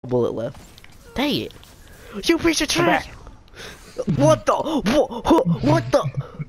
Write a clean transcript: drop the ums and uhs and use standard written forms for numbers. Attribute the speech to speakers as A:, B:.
A: bullet left. Dang it. You piece of trash! What the? What the?